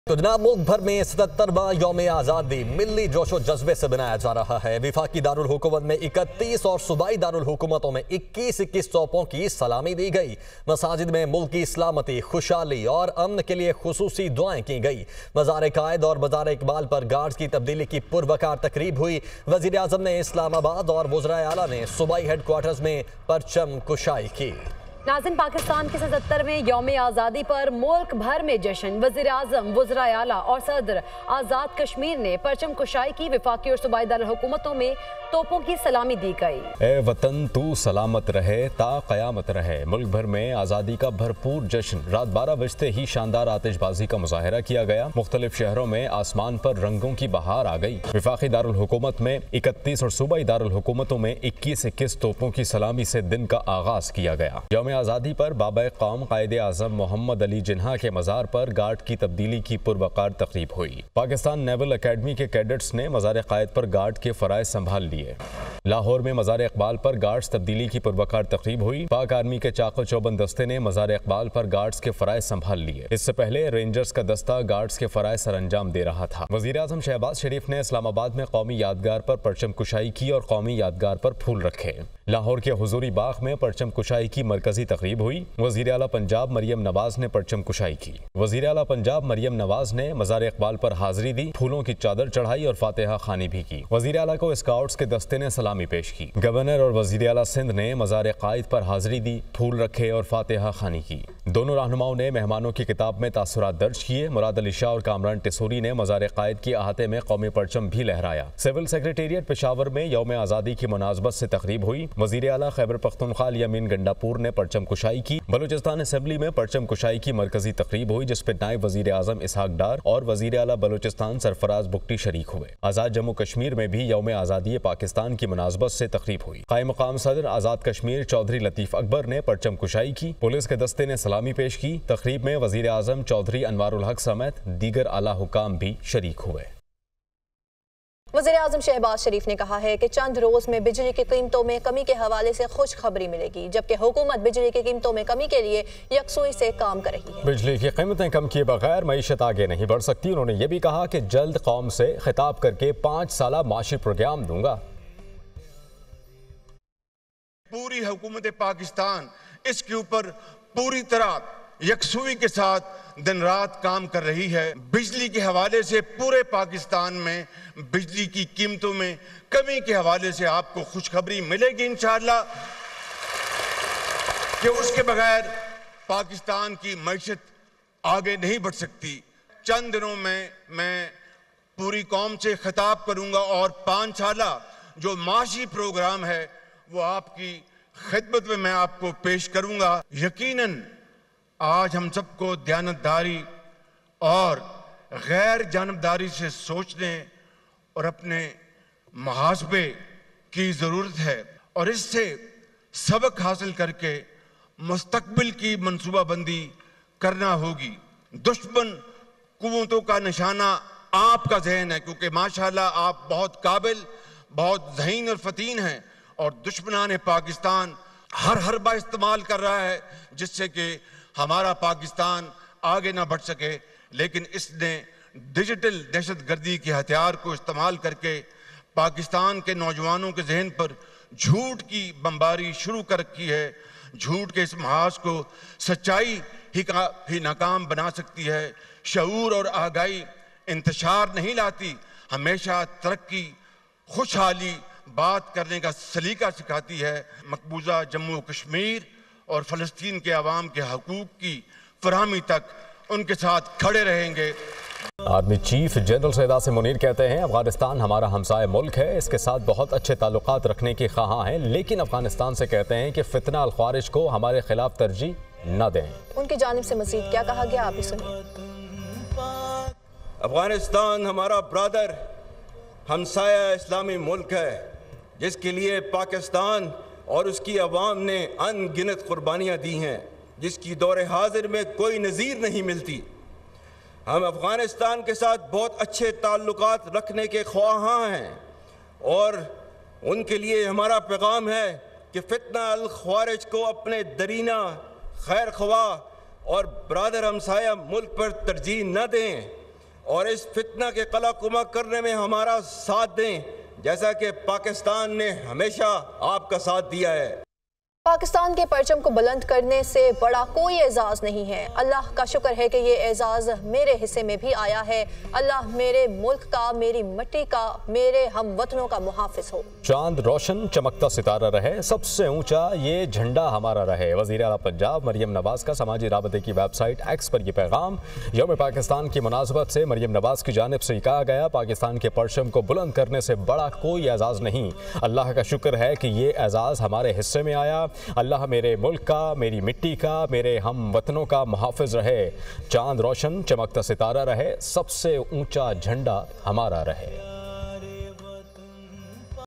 तो जनाब, मुल्क भर में 77वां यौम आज़ादी मिली जोशो जज्बे से मनाया जा रहा है। विफाकी दारुल हुकूमत में 31 और सूबाई दारुल हुकूमतों में 21 तोपों की सलामी दी गई। मसाजिद में मुल्क की सलामती, खुशहाली और अमन के लिए खुसूसी दुआएं की गई। मज़ार कायद और मज़ार इकबाल पर गार्ड्स की तब्दीली की पुरवकार तकरीब हुई। वज़ीर आज़म ने इस्लामाबाद और वज़राए आला ने सूबाई हेडक्वार्टर्स में परचम कुशाई की। नाज़रीन, पाकिस्तान के 77वें यौम आज़ादी पर मुल्क भर में जश्न। वज़ीर आज़म, वज़राए आला और सदर आज़ाद कश्मीर ने परचम कुशाई की। वफाकी और सूबाई दारुल हुकूमतों में तोपों की सलामी दी गई। ए वतन तू सलामत रहे ता क़यामत रहे। मुल्क भर में आज़ादी का भरपूर जश्न। रात 12 बजते ही शानदार आतिशबाजी का मुजाहरा किया गया। मुख्तलिफ शहरों में आसमान पर रंगों की बहार आ गई। वफाकी दारुल हुकूमत में 31 और सूबाई दारुल हुकूमतों में 21 तोपों की सलामी से दिन का आगाज किया गया। यौम आज़ादी पर बाबा कौम कायदे आज़म मोहम्मद अली जिन्हा के मज़ार पर गार्ड की तब्दीली की पुरवकार तकरीब हुई। पाकिस्तान नेवल अकेडमी के कैडेट्स ने मज़ार कायद पर गार्ड के फ़राइज़ संभाल लिए। लाहौर में मज़ार इकबाल पर गार्ड्स तब्दीली की पुरवकार तकरीब हुई। पाक आर्मी के चाको चौबंद दस्ते ने मज़ार इकबाल पर गार्ड्स के फ़राइज़ संभाल लिए। इससे पहले रेंजर्स का दस्ता गार्ड्स के फ़राइज़ सर अंजाम दे रहा था। वज़ीर आज़म शहबाज शरीफ ने इस्लामाबाद में कौमी यादगार पर परचम कुशाई की और कौमी यादगार पर फूल रखे। लाहौर के हुजूरी बाग में परचम कुशाई की मरकजी तकरीब हुई। वज़ीर आला पंजाब मरियम नवाज ने परचम कुशाई की। वज़ीर आला पंजाब मरियम नवाज ने मज़ार इकबाल पर हाजिरी दी, फूलों की चादर चढ़ाई और फातिहा खानी भी की। वज़ीर आला को स्काउट्स के दस्ते ने सलामी पेश की। गवर्नर और वज़ीर आला सिंध ने मज़ार कायद पर हाजिरी दी, फूल रखे और फातिहा खानी की। दोनों रहनुमाओं ने मेहमानों की किताब में तासुरात दर्ज किए। मुराद अली शाह और कामरान टिसूरी ने मज़ार कायद के अहाते में कौमी परचम भी लहराया। सिविल सेक्रेटेरिएट पेशावर में यौम आज़ादी की मुनासबत से तकरीब हुई। वज़ीर आला खैबर पख्तूनख्वा यामीन गंडापुर ने परचम कुशाई की। बलूचिस्तान असेंबली में परचम कुशाई की मरकजी तकरीब हुई, जिसपे नायब वज़ीर आज़म इसहाक डार और वज़ीर आला बलूचिस्तान सरफराज बुगटी शरीक हुए। आज़ाद जम्मू कश्मीर में भी यौम आज़ादी पाकिस्तान की मुनासबत से तकरीब हुई। कायम मकाम सदर आज़ाद कश्मीर चौधरी लतीफ़ अकबर ने परचम कुशाई की। पुलिस के दस्ते ने सलामी पेश की। तकरीब में वज़ीर आज़म चौधरी अनवारुल हक समेत दीगर आला हुकाम भी शरीक हुए। वज़ीर आज़म शहबाज शरीफ ने कहा है कि चंद रोज में बिजली की कीमतों में कमी के हवाले से खुशखबरी मिलेगी, जबकि हुकूमत बिजली की कीमतों में कमी के लिए यकसुई से काम कर रही है। बिजली की कीमतें कम किए बगैर मईशत आगे नहीं बढ़ सकती। उन्होंने ये भी कहा कि जल्द कौम से खिताब करके 5 साला माशी प्रोग्राम दूंगा। पूरी हुकूमत पाकिस्तान इसके ऊपर पूरी तरह यकसुई के साथ दिन रात काम कर रही है। बिजली के हवाले से पूरे पाकिस्तान में बिजली की कीमतों में कमी के हवाले से आपको खुशखबरी मिलेगी इंशाअल्लाह, कि उसके बगैर पाकिस्तान की मईशत आगे नहीं बढ़ सकती। चंद दिनों में मैं पूरी कौम से खिताब करूंगा और 5 साला जो माशी प्रोग्राम है वो आपकी खिदमत में मैं आपको पेश करूंगा। यकीनन आज हम सबको दयानतदारी और गैर जानबदारी से सोचने और अपने मुहासबे की ज़रूरत है और इससे सबक हासिल करके मुस्तकबिल की मनसूबाबंदी करना होगी। दुश्मन कुव्वतों का निशाना आपका जहन है, क्योंकि माशाल्लाह आप बहुत काबिल, बहुत ज़हीन और फतीन हैं और दुश्मनान पाकिस्तान हर हरबा इस्तेमाल कर रहा है जिससे कि हमारा पाकिस्तान आगे ना बढ़ सके। लेकिन इसने डिजिटल दहशतगर्दी के हथियार को इस्तेमाल करके पाकिस्तान के नौजवानों के जहन पर झूठ की बमबारी शुरू कर रखी है। झूठ के इस महाज को सच्चाई ही नाकाम बना सकती है। शऊर और आगाही इंतशार नहीं लाती, हमेशा तरक्की, खुशहाली बात करने का सलीका सिखाती है। मकबूजा जम्मू कश्मीर और फ़लस्तीन के अवाम के हकूक़ की फरहमी तक उनके साथ खड़े रहेंगे। Army chief general Syed Asim Munir कहते हैं, अफगानिस्तान हमारा हमसाय मुल्क है, इसके साथ बहुत अच्छे ताल्लुकात रखने की ख्वाहां हैं, लेकिन अफगानिस्तान से कहते हैं कि फितना अल ख्वारिज को हमारे खिलाफ तरजीह न दें। उनकी जानिब से मज़ीद क्या कहा गया, आप ही सुनिए। अफगानिस्तान हमारा ब्रादर हमसाया इस्लामी मुल्क है, जिसके लिए पाकिस्तान और उसकी अवाम ने अनगिनत कुर्बानियाँ दी हैं, जिसकी दौरे हाजिर में कोई नज़ीर नहीं मिलती। हम अफ़गानिस्तान के साथ बहुत अच्छे ताल्लुकात रखने के ख्वाहां हैं और उनके लिए हमारा पैगाम है कि फितना अल ख्वारिज को अपने दरीना, खैर ख्वाह और ब्रादर हमसाया मुल्क पर तरजीह न दें। और इस फितना के कलाकुमा करने में हमारा साथ दें, जैसा कि पाकिस्तान ने हमेशा आपका साथ दिया है। पाकिस्तान के परचम को बुलंद करने से बड़ा कोई एजाज नहीं है। अल्लाह का शुक्र है कि ये एजाज मेरे हिस्से में भी आया है। अल्लाह मेरे मुल्क का, मेरी मिट्टी का, मेरे हम वतनों का मुहाफिज हो। चांद रोशन चमकता सितारा रहे, सबसे ऊंचा ये झंडा हमारा रहे। वज़ीर आला पंजाब मरियम नवाज का समाजी राबते की वेबसाइट एक्स पर यह पैगाम। यौम पाकिस्तान की मुनासबत से मरियम नवाज की जानिब से कहा गया, पाकिस्तान के परचम को बुलंद करने से बड़ा कोई एजाज नहीं। अल्लाह का शुक्र है कि ये एजाज हमारे हिस्से में आया। अल्लाह मेरे मुल्क का, मेरी मिट्टी का, मेरे हम वतनों का मुहाफिज रहे। चांद रोशन चमकता सितारा रहे, सबसे ऊंचा झंडा हमारा रहे।